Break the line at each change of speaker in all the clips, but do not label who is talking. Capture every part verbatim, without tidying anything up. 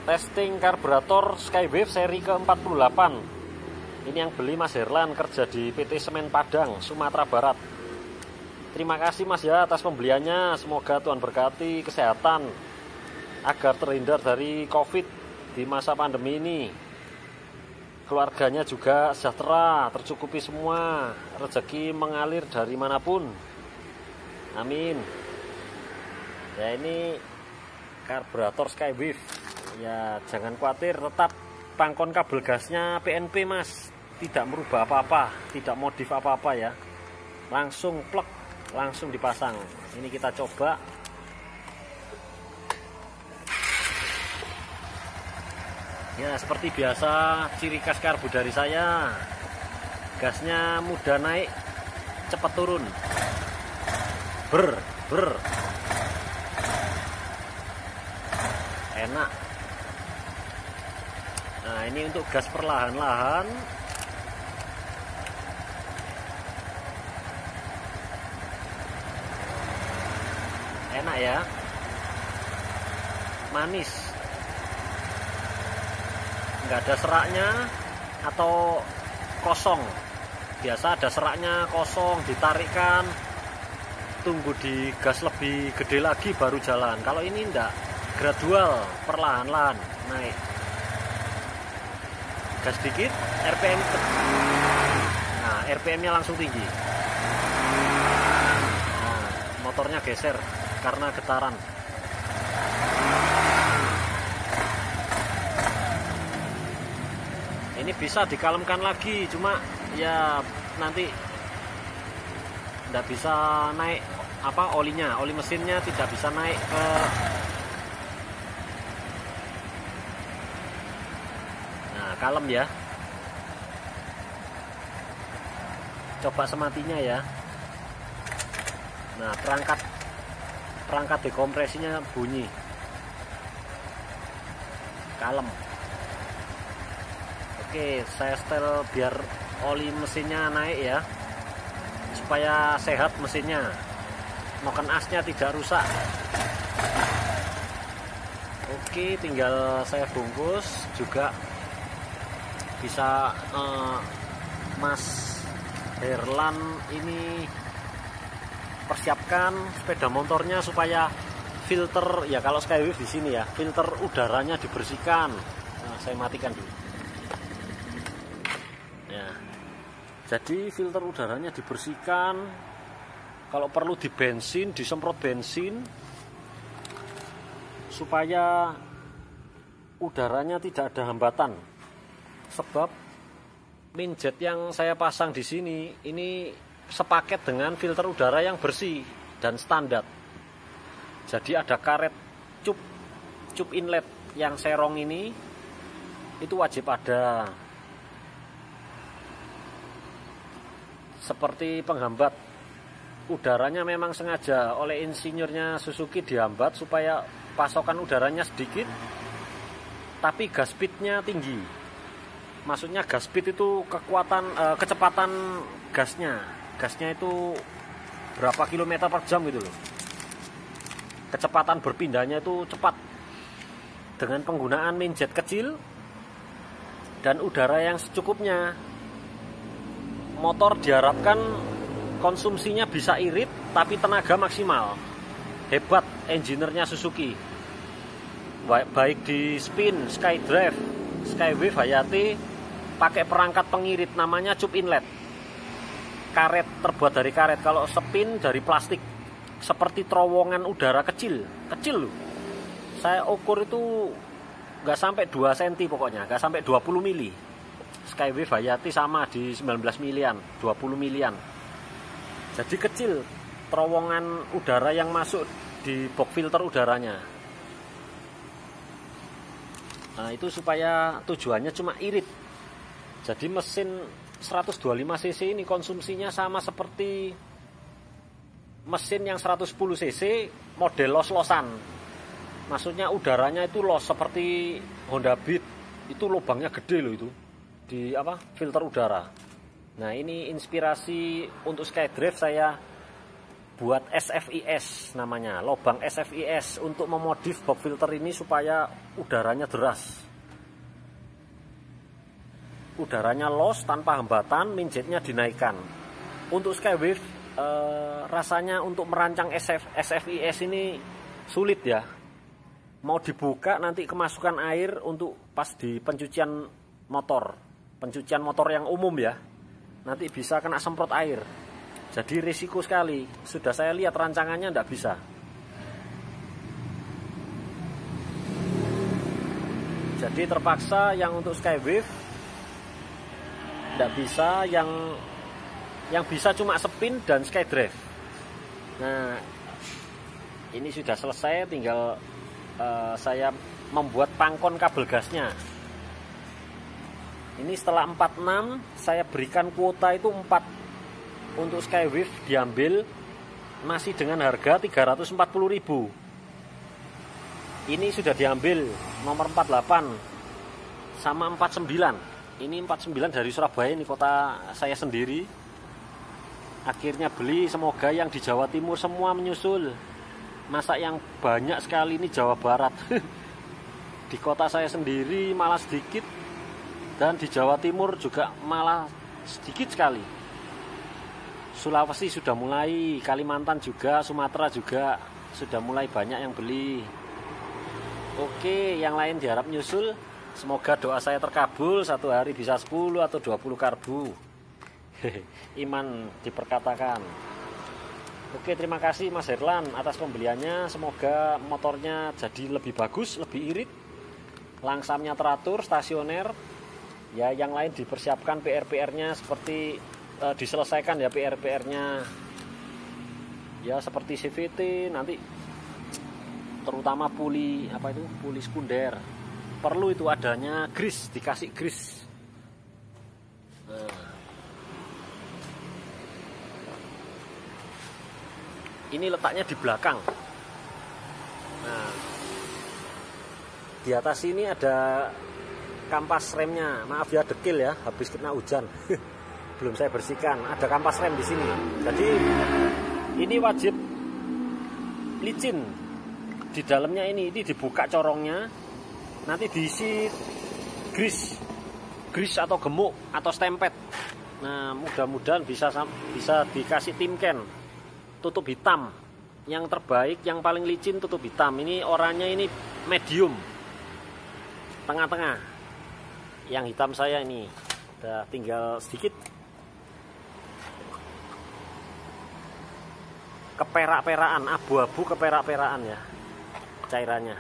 Testing karburator Skywave seri ke empat puluh delapan. Ini yang beli Mas Herlan, kerja di P T Semen Padang, Sumatera Barat. Terima kasih Mas ya atas pembeliannya. Semoga Tuhan berkati kesehatan agar terhindar dari COVID di masa pandemi ini. Keluarganya juga sejahtera, tercukupi semua, rezeki mengalir dari manapun. Amin. Ya, ini karburator Skywave. Ya jangan khawatir, tetap pangkon kabel gasnya P N P Mas, tidak merubah apa-apa, tidak modif apa-apa ya, langsung plek, langsung dipasang. Ini kita coba. Ya seperti biasa, ciri khas karbu dari saya, gasnya mudah naik, cepat turun, ber ber enak. Nah ini untuk gas perlahan-lahan. Enak ya, manis, nggak ada seraknya atau kosong. Biasa ada seraknya, kosong, ditarikkan, tunggu di gas lebih gede lagi baru jalan. Kalau ini enggak, gradual, perlahan-lahan naik. Gas dikit, R P M, nah R P M-nya langsung tinggi. Nah, motornya geser karena getaran. Ini bisa dikalemkan lagi, cuma ya nanti tidak bisa naik apa olinya, oli mesinnya tidak bisa naik ke. Kalem ya, coba sematinya ya. Nah perangkat perangkat dekompresinya bunyi, kalem. Oke, saya setel biar oli mesinnya naik ya, supaya sehat mesinnya, noken asnya tidak rusak. Oke, tinggal saya bungkus juga. Bisa eh, Mas Herlan ini persiapkan sepeda motornya supaya filter ya, kalau Skywave di sini ya, filter udaranya dibersihkan. Nah, saya matikan dulu. Ya. Jadi filter udaranya dibersihkan. Kalau perlu di bensin, disemprot bensin supaya udaranya tidak ada hambatan. Sebab minjet yang saya pasang di sini ini sepaket dengan filter udara yang bersih dan standar. Jadi ada karet cup cup inlet yang serong ini itu wajib ada. Seperti penghambat udaranya memang sengaja oleh insinyurnya Suzuki dihambat supaya pasokan udaranya sedikit tapi gas speednya tinggi. Maksudnya gas speed itu kekuatan eh, kecepatan gasnya. Gasnya itu berapa kilometer per jam gitu loh. Kecepatan berpindahnya itu cepat. Dengan penggunaan minjet kecil dan udara yang secukupnya, motor diharapkan konsumsinya bisa irit tapi tenaga maksimal. Hebat engineer-nya Suzuki. Baik di spin, Skydrive, Skywave, Hayati, pakai perangkat pengirit namanya cup inlet. Karet terbuat dari karet, kalau spin dari plastik. Seperti terowongan udara kecil, kecil loh. Saya ukur itu nggak sampai dua sentimeter pokoknya, nggak sampai dua puluh mili. Skywave Hayati sama di sembilan belas milian, dua puluh milian. Jadi kecil terowongan udara yang masuk di box filter udaranya. Nah itu supaya tujuannya cuma irit. Jadi mesin seratus dua puluh lima cc ini konsumsinya sama seperti mesin yang seratus sepuluh cc model los-losan. Maksudnya udaranya itu los seperti Honda Beat. Itu lubangnya gede loh itu di apa filter udara. Nah ini inspirasi untuk Skydrive saya buat S F I S namanya, lubang S F I S untuk memodif box filter ini supaya udaranya deras, udaranya los tanpa hambatan, minjetnya dinaikkan. Untuk Skywave eh, rasanya untuk merancang S F I S ini sulit ya. Mau dibuka nanti kemasukan air untuk pas di pencucian motor, pencucian motor yang umum ya, nanti bisa kena semprot air. Jadi risiko sekali. Sudah saya lihat rancangannya tidak bisa. Jadi terpaksa yang untuk Skywave tidak bisa, yang yang bisa cuma spin dan Skydrive. Nah, ini sudah selesai, tinggal uh, saya membuat pangkon kabel gasnya. Ini setelah empat puluh enam saya berikan kuota itu empat. Untuk Skywave diambil masih dengan harga tiga ratus empat puluh ribu. Ini sudah diambil nomor empat puluh delapan sama empat puluh sembilan. Ini empat puluh sembilan dari Surabaya, ini kota saya sendiri. Akhirnya beli, semoga yang di Jawa Timur semua menyusul. Masa yang banyak sekali ini Jawa Barat. Di kota saya sendiri malah sedikit, dan di Jawa Timur juga malah sedikit sekali. Sulawesi sudah mulai, Kalimantan juga, Sumatera juga sudah mulai banyak yang beli. Oke, yang lain diharap nyusul. Semoga doa saya terkabul, satu hari bisa sepuluh atau dua puluh karbu. Iman diperkatakan. Oke, terima kasih Mas Herlan atas pembeliannya. Semoga motornya jadi lebih bagus, lebih irit, langsamnya teratur, stasioner. Ya, yang lain dipersiapkan P R P R-nya seperti Uh, diselesaikan ya P R P R-nya ya, seperti C V T nanti, terutama puli apa itu puli sekunder, perlu itu adanya grease, dikasih grease. Nah, ini letaknya di belakang. Nah, di atas ini ada kampas remnya, maaf ya dekil ya, habis kena hujan. Belum saya bersihkan, ada kampas rem di sini. Jadi ini wajib licin di dalamnya, ini ini dibuka corongnya, nanti diisi grease, grease atau gemuk atau stempet. Nah, mudah-mudahan bisa bisa dikasih tim can tutup hitam. Yang terbaik, yang paling licin tutup hitam. Ini oranye ini medium, tengah-tengah. Yang hitam saya ini udah tinggal sedikit. Keperak-peraan, abu-abu keperak-peraan ya cairannya,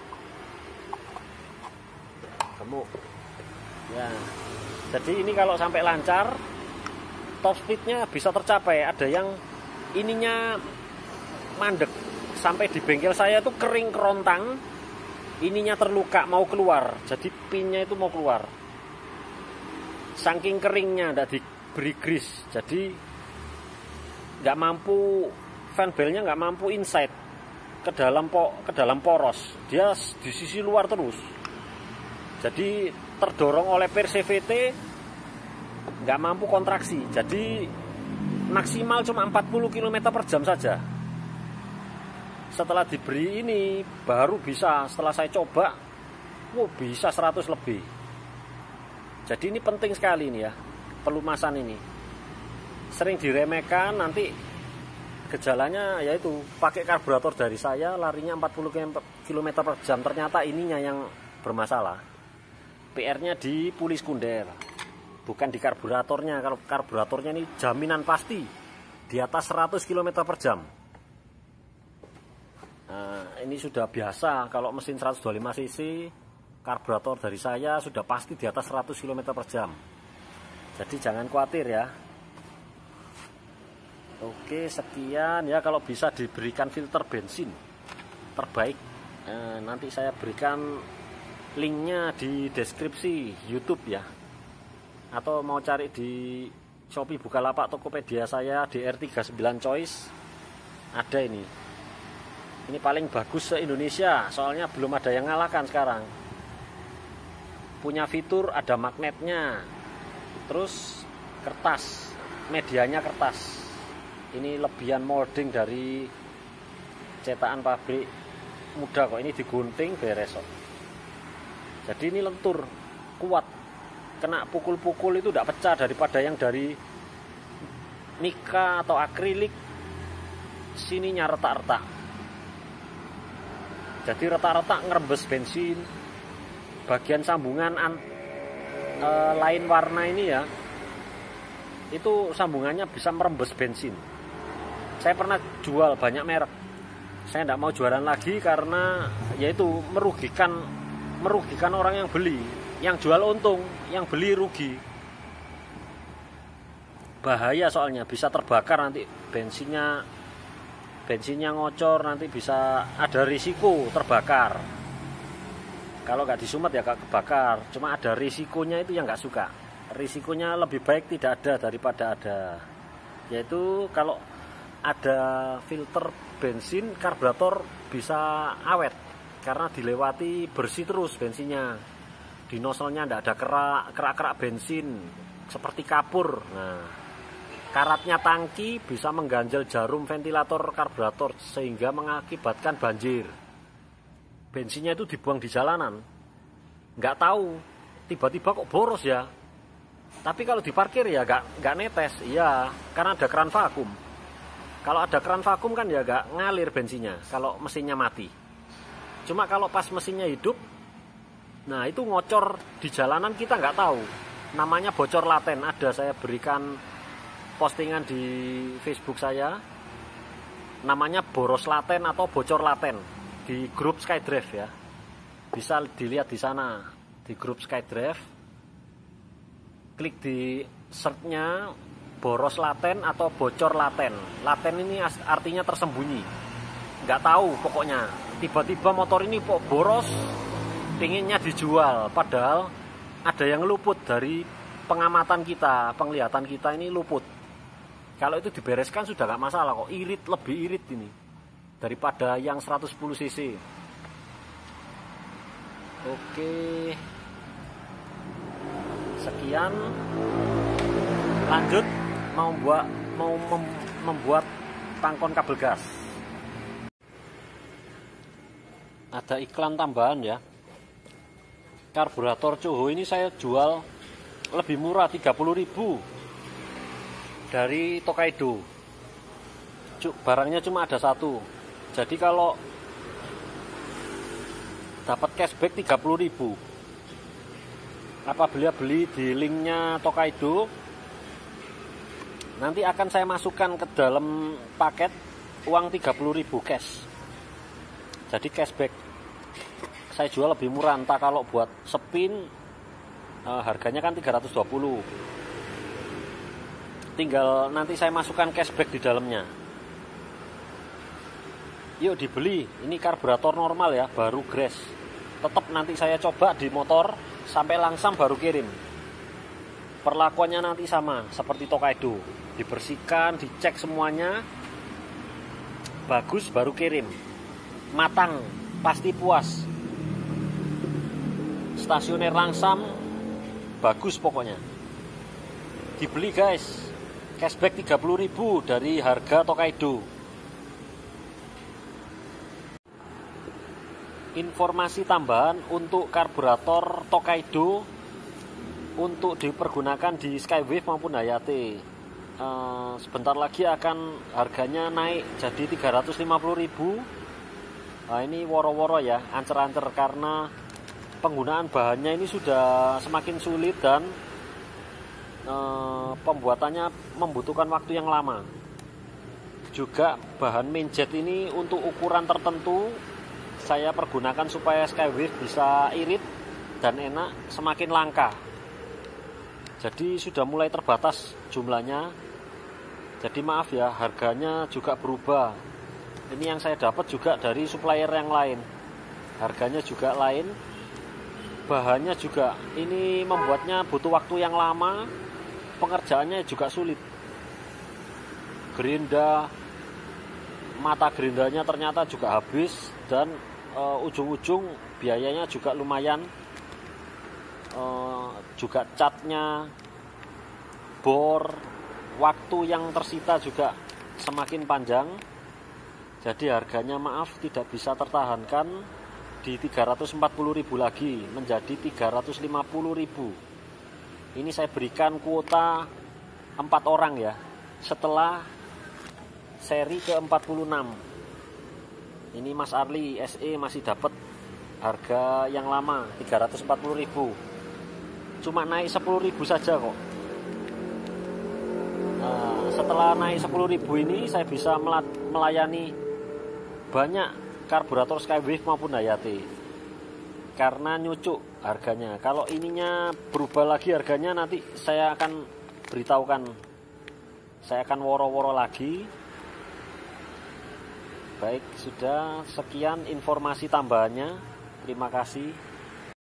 gemuk ya. Jadi ini kalau sampai lancar, top speednya bisa tercapai. Ada yang ininya mandek, sampai di bengkel saya itu kering kerontang, ininya terluka mau keluar, jadi pinnya itu mau keluar, saking keringnya, tidak diberi grease, jadi nggak mampu, fan belnya nggak mampu inside ke dalam po, ke dalam poros, dia di sisi luar terus. Jadi terdorong oleh per C V T, nggak mampu kontraksi. Jadi maksimal cuma empat puluh kilometer per jam saja. Setelah diberi ini baru bisa, setelah saya coba, wow, bisa seratus lebih. Jadi ini penting sekali ini ya, pelumasan ini. Sering diremehkan, nanti gejalanya yaitu pakai karburator dari saya larinya empat puluh kilometer per jam, ternyata ininya yang bermasalah. P R-nya di puli sekunder, bukan di karburatornya. Kalau karburatornya ini jaminan pasti di atas seratus kilometer per jam. Nah, ini sudah biasa, kalau mesin seratus dua puluh lima cc karburator dari saya sudah pasti di atas seratus kilometer per jam. Jadi jangan khawatir ya. Oke, sekian ya. Kalau bisa diberikan filter bensin terbaik, eh, nanti saya berikan linknya di deskripsi YouTube ya, atau mau cari di Shopee, Bukalapak, Tokopedia saya D R tiga puluh sembilan Choice ada ini. Ini paling bagus se-Indonesia, soalnya belum ada yang ngalahkan sekarang. Punya fitur ada magnetnya, terus kertas, medianya kertas. Ini lebihan molding dari cetakan pabrik muda kok. Ini digunting beres kok. Jadi ini lentur, kuat. Kena pukul-pukul itu tidak pecah daripada yang dari mika atau akrilik. Sininya retak-retak. Jadi retak-retak ngerembes bensin. Bagian sambungan an, e, lain warna ini ya, itu sambungannya bisa merembes bensin. Saya pernah jual banyak merek. Saya tidak mau jualan lagi karena yaitu merugikan merugikan orang yang beli. Yang jual untung, yang beli rugi. Bahaya soalnya, bisa terbakar nanti bensinnya. Bensinnya ngocor, nanti bisa ada risiko terbakar. Kalau nggak disumet ya nggak kebakar. Cuma ada risikonya, itu yang nggak suka. Risikonya lebih baik tidak ada daripada ada. Yaitu kalau ada filter bensin, karburator bisa awet karena dilewati bersih terus bensinnya. Di nozzle-nya tidak ada kerak kerak-kerak bensin seperti kapur. Nah, karatnya tangki bisa mengganjal jarum ventilator karburator sehingga mengakibatkan banjir. Bensinnya itu dibuang di jalanan, nggak tahu, tiba-tiba kok boros ya. Tapi kalau diparkir ya nggak nggak netes, iya, karena ada keran vakum. Kalau ada keran vakum kan ya nggak ngalir bensinnya kalau mesinnya mati. Cuma kalau pas mesinnya hidup, nah itu ngocor di jalanan kita nggak tahu. Namanya bocor laten. Ada, saya berikan postingan di Facebook saya. Namanya boros laten atau bocor laten di grup SkyDrive ya. Bisa dilihat di sana di grup SkyDrive. Klik di search-nya boros laten atau bocor laten. Laten ini artinya tersembunyi. Nggak tahu pokoknya. Tiba-tiba motor ini kok boros, pinginnya dijual. Padahal ada yang luput dari pengamatan kita, penglihatan kita ini luput. Kalau itu dibereskan sudah nggak masalah kok. Irit, lebih irit ini daripada yang seratus sepuluh cc. Oke. Sekian. Lanjut mau buat mau mem, membuat tangkon kabel gas. Ada iklan tambahan ya. Karburator Coho ini saya jual lebih murah, tiga puluh ribu dari Tokaido. Barangnya cuma ada satu. Jadi kalau dapat cashback tiga puluh ribu apabila beli di linknya Tokaido, nanti akan saya masukkan ke dalam paket uang tiga puluh ribu cash. Jadi cashback. Saya jual lebih murah, entah kalau buat spin eh, harganya kan tiga ratus dua puluh. Tinggal nanti saya masukkan cashback di dalamnya. Yuk dibeli. Ini karburator normal ya, baru grass. Tetap nanti saya coba di motor sampai langsam baru kirim. Perlakuannya nanti sama seperti Tokaido. Dibersihkan, dicek semuanya bagus baru kirim. Matang, pasti puas. Stasioner langsam, bagus pokoknya. Dibeli guys. Cashback tiga puluh ribu dari harga Tokaido. Informasi tambahan untuk karburator Tokaido untuk dipergunakan di Skywave maupun Hayate. Uh, sebentar lagi akan harganya naik jadi tiga ratus lima puluh ribu. Nah, ini woro-woro ya, ancer-ancer karena penggunaan bahannya ini sudah semakin sulit dan uh, pembuatannya membutuhkan waktu yang lama. Juga bahan mainjet ini untuk ukuran tertentu saya pergunakan supaya Skywave bisa irit dan enak, semakin langka. Jadi sudah mulai terbatas jumlahnya. Jadi maaf ya, harganya juga berubah. Ini yang saya dapat juga dari supplier yang lain. Harganya juga lain. Bahannya juga ini membuatnya butuh waktu yang lama. Pengerjaannya juga sulit. Gerinda, mata gerindanya ternyata juga habis dan uh, ujung-ujung biayanya juga lumayan. Uh, juga catnya, bor, waktu yang tersita juga semakin panjang. Jadi harganya maaf tidak bisa tertahankan di tiga ratus empat puluh ribu lagi, menjadi tiga ratus lima puluh ribu. Ini saya berikan kuota empat orang ya, setelah seri ke empat puluh enam. Ini Mas Arli S E masih dapat harga yang lama tiga ratus empat puluh ribu. Cuma naik sepuluh ribu saja kok. Nah, setelah naik sepuluh ribu ini saya bisa melayani banyak karburator Skywave maupun Hayati karena nyucuk harganya. Kalau ininya berubah lagi harganya, nanti saya akan beritahukan, saya akan woro-woro lagi. Baik, sudah sekian informasi tambahannya. Terima kasih.